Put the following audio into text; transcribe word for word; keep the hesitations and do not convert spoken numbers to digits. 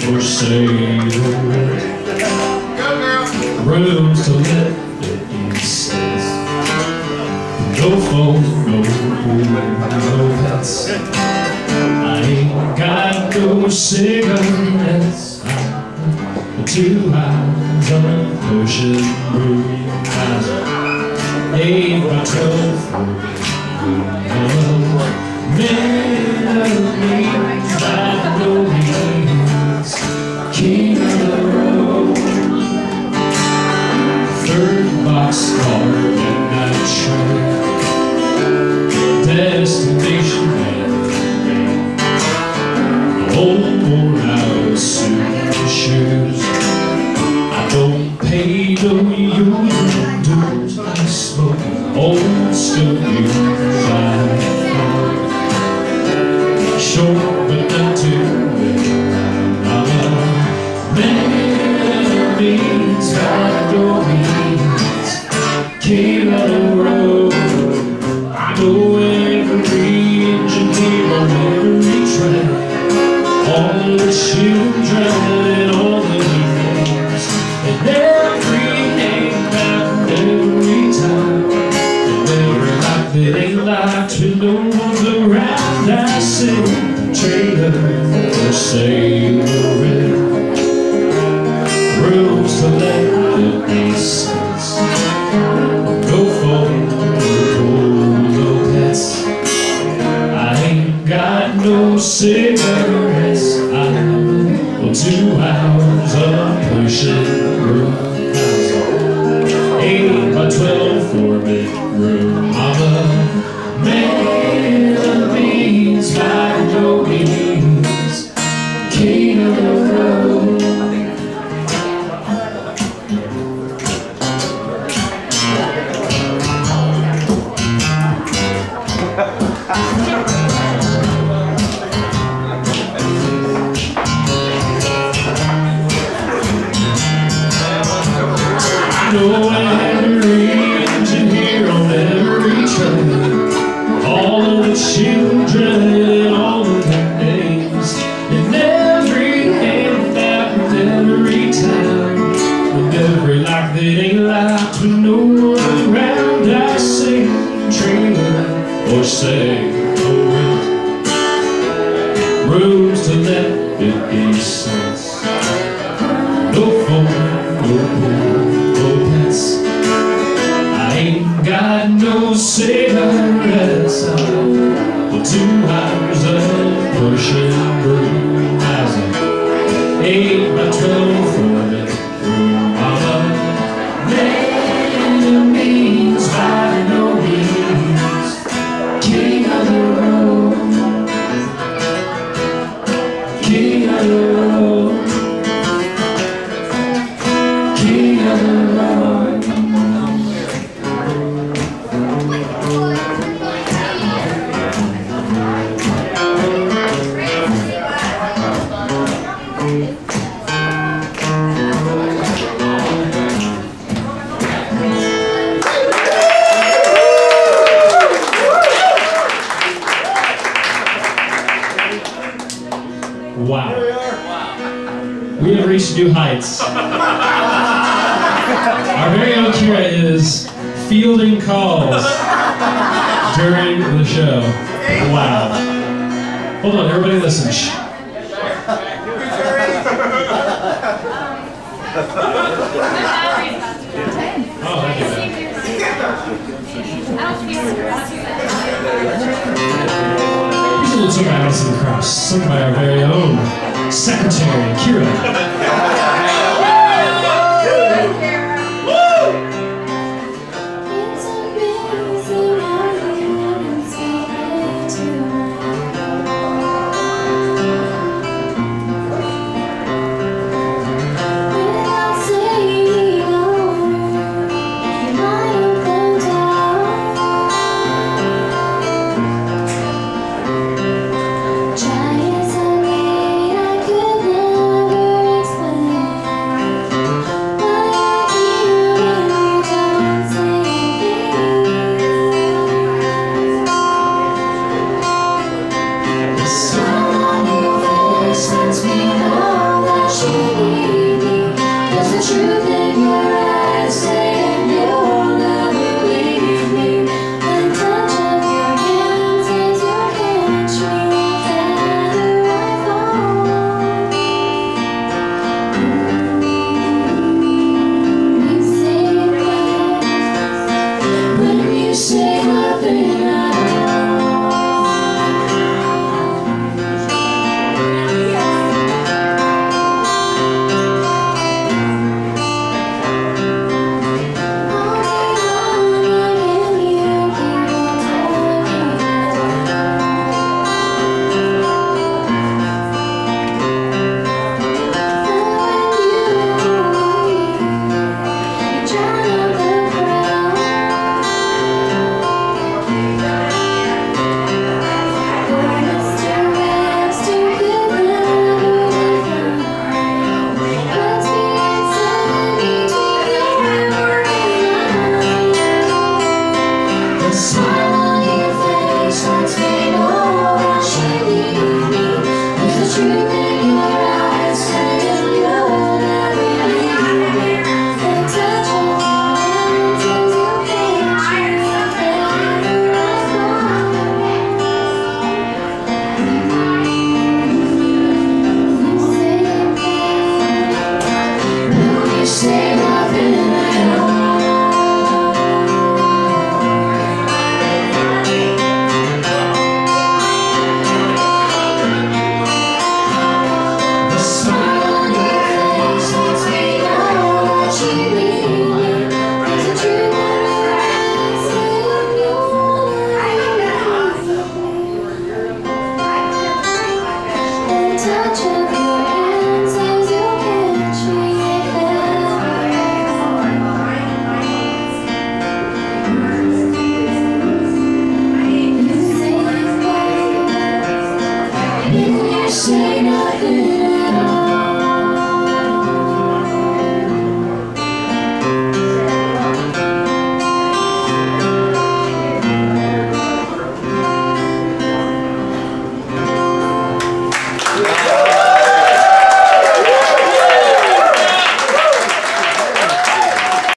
for sale. Rooms to let, he says. No phone, no pool, no pets. I ain't got no cigarettes. I'm two hours on a pushing broom. Eight by twelve for melodies that no means king of the road. Third boxcar and night train, destination and old worn out suit and shoes. I don't pay no union dues. I smoke old stogies. Short but not too big. I'm a man of means, by no means king of the road. I know every engineer on every track, all the children and all the names, and every name and every time, and every life that ain't like when no one's around. I say trailer for sale, rooms to let, fifty cents. No phone, no pool, no pets. I ain't got no cigarettes. I'm on two hours of pushing room. Eight by twelve four bedroom. I'm a man of means, by no means king of the road. I know every engineer on every train, all of the children and all of their names, and every handout and every time, and every life that ain't locked with no one around. I say trailer or say rooms to let, fifty cents. No phone, no pool, no pets. I ain't got no cigarettes. I'm two hours of pushing broom. Eight by twelve for bedroom. I'm a man of means, by no means king of the road. King of the road, king of the road. Wow. We have reached new heights. Our very own Kira is fielding calls during the show. Wow. Hold on, everybody listen. Shh. Oh, thank you. Here's a little tune by Alison Krauss, sung by our very own secretary, Kira. Lets me know that truth in your eyes saying you'll never leave me. The touch of your hands as you catch me. Together I fall. You say yes when you say nothing at smile on your face lets me know that you need me. Is the truth